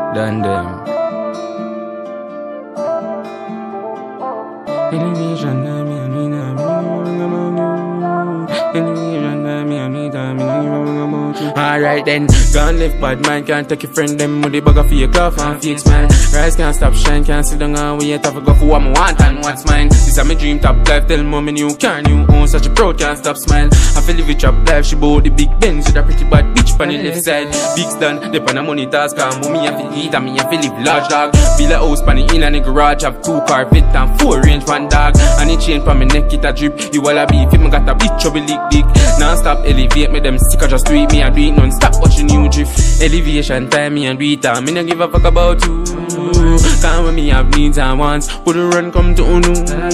than them. Alright then, gone left bad man, can't take your friend them with the bag of fake love and fake smile. Rise can't stop shine, can't sit down and wait to go for what I want and what's mine. This is my dream top life, tell mommy new car, new own, such a proud, can't stop smile. I feel live it trap life, she bought the big Benz with a pretty bad bitch on the left side. BiggsDon, they pan a money task, and mommy have to eat and me have to live large dog. Build a house pan it in and the garage, have 2 car fit and 4 range one dog. And the chain pan me neck it a drip, you all a beef, if me got a bitch trouble lick dick. Non-stop elevate me them sick, I just do it, me and do it non-stop watching you drift. Elevation time me and do it and me no give a fuck about you. Cause when me have needs and wants, would the run come to unu.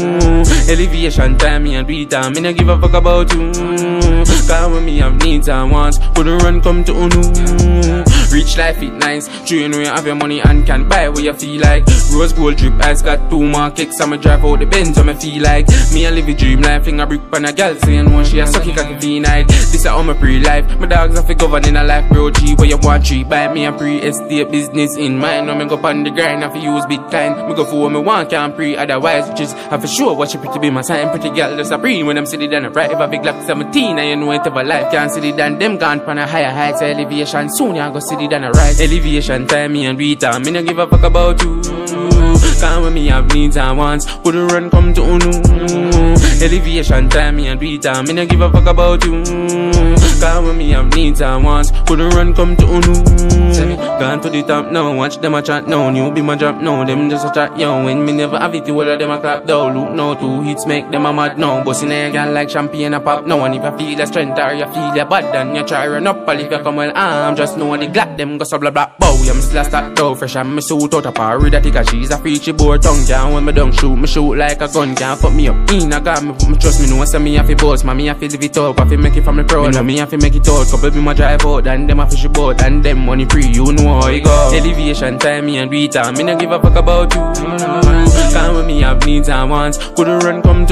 Elevation time me and do it and me no give a fuck about you. Cause when me have needs and wants, would the run come to unu. Rich life it nice, train where you have your money and can buy what you feel like. Rose gold drip eyes got 2 more kicks, I'ma drive out the Benz when me feel like. Me a live a dream life, finger brick pan a gal saying one she a sucky cocky feel like. This a all my pre-life, my dogs have to govern in a life bro G where you want treat. Buy me a pre-estate business in mind, when me go on the grind have to use Bitcoin. Me go for what me want, can't pre otherwise just have for sure watch you pretty be my sign. Pretty girl just a pre when I'm sitting down a right. If I big like 17 and you know it ever life can't see it than them gone pan a higher heights. Elevation soon you go see it than a rise. Elevation time me and read time, me no give a fuck about you. Cause when me have needs and wants, would the run come to unu. Elevation time me and read time, me no give a fuck about you. Cause when me have needs and wants, would the run come to unu. Gone to the top now, watch them a chat now. New be my drop now, them just a chat yo. When me never have it, all of them a clap down. Look now, 2 hits make them a mad now. Bustin' a girl like champagne a pop now. And if you feel the strength or you feel your bad, then you try run up. Or if you come well arm, just know the glad them go so blah blah bow. Yeah, me still a start down, fresh and me suit out a parry that because she's a freak, she bore tongue. Can't when me don't shoot, me shoot like a gun. Can't fuck me up in a got me put me trust me know. So me have to boss, man, me have to live it up. Have to make it from the crowd, no, me have to make it out. Couple be my drive out, and them a fish boat, and them money free, you know how it go. Elevation time me and read time, me no give a fuck about you. Cause when me have needs and wants, could the run come to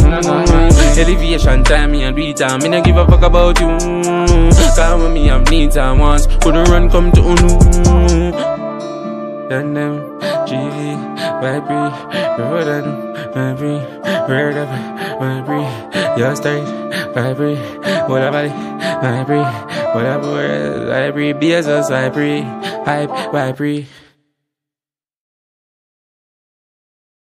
unu. Elevation time me and read time, me no give a fuck about you. Cause when me have needs and wants, could the run come to unu. Done them, GV, vibrate, Rodan, vibrate, red up, vibrate, your stage, vibrate, whatever, vibrate, whatever, vibrate, BSS, vibrate, hype, vibrate.